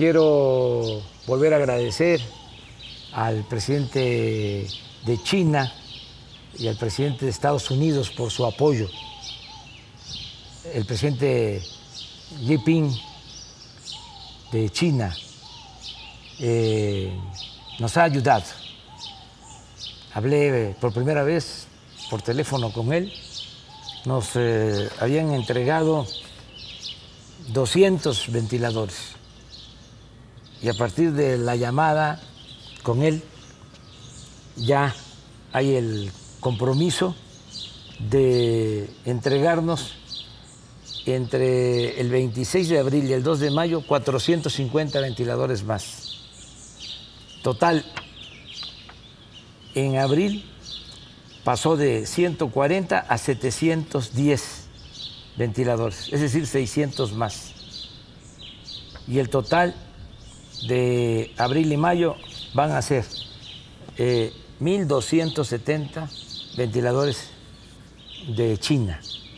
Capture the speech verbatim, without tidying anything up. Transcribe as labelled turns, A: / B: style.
A: quiero volver a agradecer al presidente de China y al presidente de Estados Unidos por su apoyo. El presidente Xi Jinping de China eh, nos ha ayudado. Hablé por primera vez por teléfono con él. Nos eh, habían entregado doscientos ventiladores y a partir de la llamada con él ya hay el compromiso de entregarnos entre el veintiséis de abril y el dos de mayo cuatrocientos cincuenta ventiladores más. Total, en abril pasó de ciento cuarenta a setecientos diez ventiladores, es decir, seiscientos más. Y el total de abril y mayo van a ser eh, mil doscientos setenta ventiladores de China.